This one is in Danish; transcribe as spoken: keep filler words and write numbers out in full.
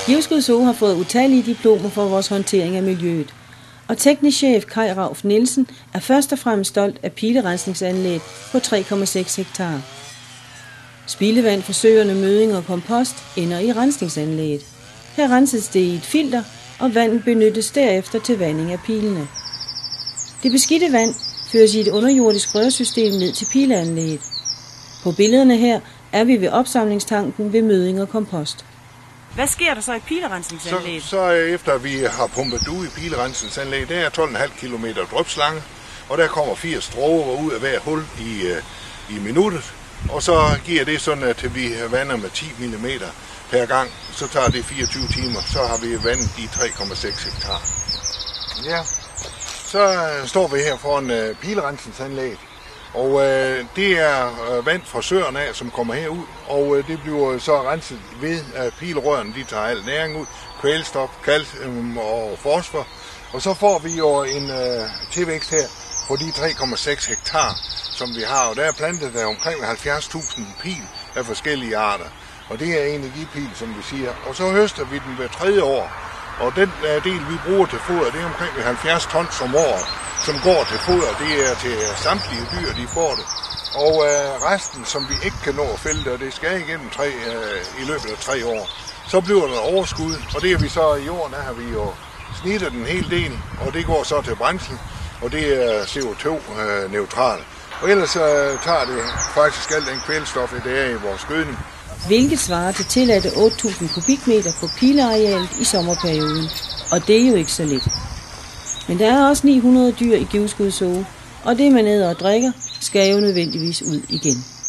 Givskud Zoo har fået utallige diplomer for vores håndtering af miljøet, og teknisk chef Kai Rauf Nielsen er først og fremmest stolt af pilerensningsanlægget på tre komma seks hektar. Spildevand fra søerne, møding og kompost ender i rensningsanlægget. Her renses det i et filter, og vandet benyttes derefter til vanding af pilene. Det beskidte vand føres i et underjordisk rørsystem ned til pileanlægget. På billederne her er vi ved opsamlingstanken ved møding og kompost. Hvad sker der så i pilerensningsanlægget? Så, så efter vi har pumpet ud i pilerensningsanlægget, der er tolv komma fem kilometer drypslange, og der kommer firs dråber ud af hver hul i, i minuttet. Og så giver det sådan, at vi vander med ti millimeter per gang. Så tager det fireogtyve timer, så har vi vandet de tre komma seks hektar. Ja, så står vi her foran uh, pilerensningsanlægget. Og øh, det er øh, vand fra søerne af, som kommer herud, og øh, det bliver så renset ved, at pilerørene de tager al næring ud, kvælstof, kalcium og fosfor. Og så får vi jo en øh, tilvækst her på de tre komma seks hektar, som vi har. Og der er plantet der omkring halvfjerds tusind pil af forskellige arter. Og det er energipil, som vi siger. Og så høster vi den hver tredje år. Og den øh, del, vi bruger til foder, det er omkring halvfjerds tons om året, som går til foder. Det er til samtlige dyr, de får det. Og øh, resten, som vi ikke kan nå at fælde, og det skal igennem tre, øh, i løbet af tre år, så bliver der overskud. Og det er vi så i jorden, der har vi jo snittet en hel del, og det går så til brændsel, og det er C O to neutralt. Og ellers øh, tager det faktisk alt den kvælstof, det er i vores gødning. Hvilket svarer til tilladte otte tusind kubikmeter på pilearealet i sommerperioden. Og det er jo ikke så lidt. Men der er også ni hundrede dyr i Givskud Zoo, og det man æder og drikker, skal jo nødvendigvis ud igen.